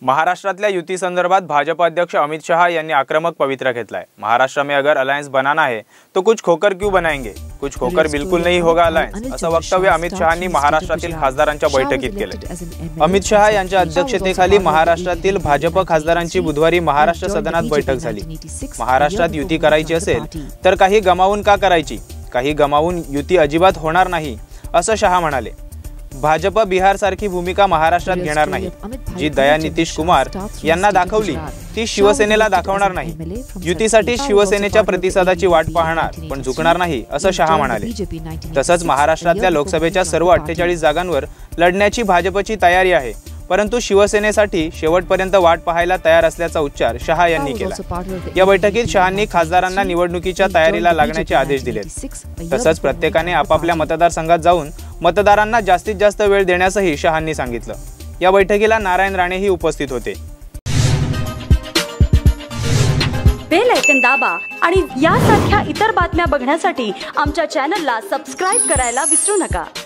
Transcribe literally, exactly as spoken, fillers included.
महाराष्ट्रातल्या युती संदर्भात भाजपा अध्यक्ष अमित शाह यांनी आक्रमक पवित्रा घेतलाय। महाराष्ट्र में अगर अलायंस बनाना है तो कुछ खोकर क्यों बनाएंगे, कुछ खोकर बिल्कुल नहीं होगा अलायंस, असं वक्तव्य अमित शहांनी महाराष्ट्रातील खासदारांच्या बैठकीत केले। अमित शहा यांच्या अध्यक्षतेखाली महाराष्ट्रातील भाजप खासदारांची बुधवारी महाराष्ट्र सदनात बैठक झाली। महाराष्ट्रात युती करायची असेल तर काही गमावून का करायची, काही गमावून युती अजिबात होणार नाही असं शहा म्हणाले। भाजप बिहार सारखी भूमिका महाराष्ट्रात घेणार नाही। जी दया नितीश कुमार यांना दाखवली ती शिवसेनेला दाखवणार नाही। युतीसाठी शिवसेनेच्या प्रतिसादाची वाट पाहणार पण झुकणार नाही असं शहा म्हणाले। तसंच महाराष्ट्रातल्या लोकसभेच्या सर्व अठ्ठेचाळीस जागांवर लढण्याची भाजपची तयारी आहे, परंतु शिवसेनेसाठी शेवटपर्यंत वाट पाहायला तयार असल्याचा उच्चार शहा यांनी केला। या बैठकीत शहांनी खासदारांना निवडणुकीच्या तयारीला लागण्याचे आदेश दिले। तसंच प्रत्येकाने आपापल्या मतदारसंघात जाऊन मतदारांना जास्तीत जास्त वेळ देण्यासही शहांनी सांगितलं। या बैठकीला नारायण राणेही उपस्थित होते। बेल आयकॉन दाबा आणि यासारख्या इतर बातम्या बघण्यासाठी आमच्या चॅनलला सबस्क्राइब करायला विसरू नका।